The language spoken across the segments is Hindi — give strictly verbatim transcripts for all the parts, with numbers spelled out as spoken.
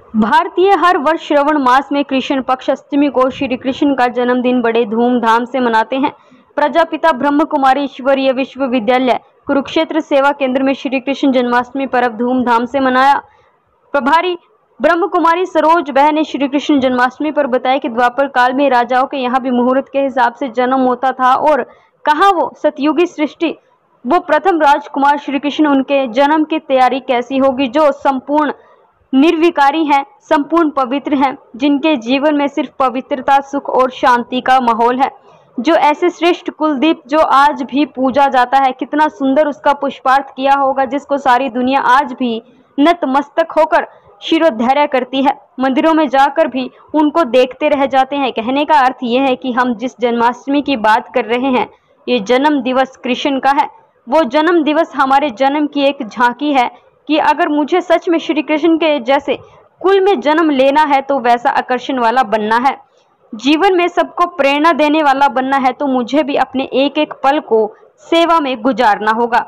भारतीय हर वर्ष श्रवण मास में कृष्ण पक्ष अष्टमी को श्री कृष्ण का जन्मदिन बड़े धूमधाम से मनाते हैं। प्रजापिता ब्रह्म कुमारी ईश्वरीय विश्वविद्यालय कुरुक्षेत्र सेवा केंद्र में श्री कृष्ण जन्माष्टमी पर्व धूमधाम से मनाया। प्रभारी ब्रह्म कुमारी सरोज बह ने श्री कृष्ण जन्माष्टमी पर बताया कि द्वापर काल में राजाओं के यहाँ भी मुहूर्त के हिसाब से जन्म होता था और कहा वो सतयुगी सृष्टि वो प्रथम राजकुमार श्री कृष्ण उनके जन्म की तैयारी कैसी होगी, जो संपूर्ण निर्विकारी हैं, संपूर्ण पवित्र हैं, जिनके जीवन में सिर्फ पवित्रता, सुख और शांति का माहौल है, जो ऐसे श्रेष्ठ कुलदीप जो आज भी पूजा जाता है। कितना सुंदर उसका पुष्पार्थ किया होगा, जिसको सारी दुनिया आज भी नतमस्तक होकर शिरोधैर्य करती है। मंदिरों में जाकर भी उनको देखते रह जाते हैं। कहने का अर्थ यह है कि हम जिस जन्माष्टमी की बात कर रहे हैं, ये जन्म दिवस कृष्ण का है। वो जन्म दिवस हमारे जन्म की एक झांकी है कि अगर मुझे सच में श्री कृष्ण के जैसे कुल में जन्म लेना है तो वैसा आकर्षण वाला बनना है, जीवन में सबको प्रेरणा देने वाला बनना है, तो मुझे भी अपने एक एक पल को सेवा में गुजारना होगा।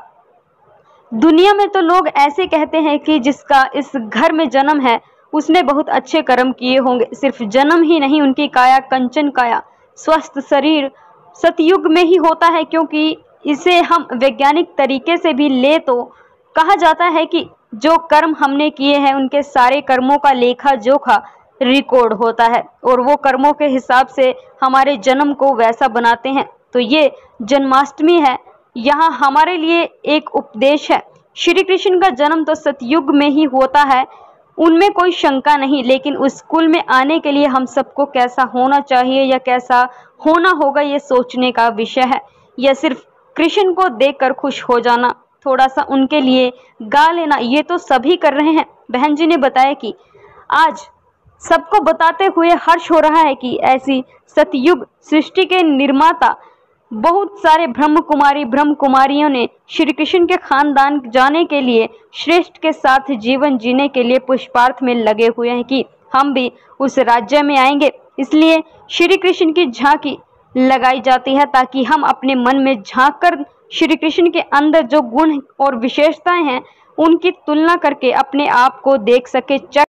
दुनिया में तो लोग ऐसे कहते हैं कि जिसका इस घर में जन्म है उसने बहुत अच्छे कर्म किए होंगे। सिर्फ जन्म ही नहीं, उनकी काया कंचन काया, स्वस्थ शरीर सतयुग में ही होता है, क्योंकि इसे हम वैज्ञानिक तरीके से भी ले तो कहा जाता है कि जो कर्म हमने किए हैं उनके सारे कर्मों का लेखा जोखा रिकॉर्ड होता है और वो कर्मों के हिसाब से हमारे जन्म को वैसा बनाते हैं। तो ये जन्माष्टमी है, यहाँ हमारे लिए एक उपदेश है। श्री कृष्ण का जन्म तो सतयुग में ही होता है, उनमें कोई शंका नहीं, लेकिन उस कुल में आने के लिए हम सबको कैसा होना चाहिए या कैसा होना होगा, ये सोचने का विषय है। यह सिर्फ कृष्ण को देखकर खुश हो जाना, थोड़ा सा उनके लिए गा लेना, ये तो सभी कर रहे हैं। बहन जी ने बताया कि आज सबको बताते हुए हर्ष हो रहा है कि ऐसी सतयुग सृष्टि के निर्माता बहुत सारे ब्रह्म कुमारी ब्रह्म कुमारियों ने श्री कृष्ण के खानदान जाने के लिए, श्रेष्ठ के साथ जीवन जीने के लिए पुष्पार्थ में लगे हुए हैं कि हम भी उस राज्य में आएंगे। इसलिए श्री कृष्ण की झांकी लगाई जाती है ताकि हम अपने मन में झांक कर श्री कृष्ण के अंदर जो गुण और विशेषताएं हैं उनकी तुलना करके अपने आप को देख सके।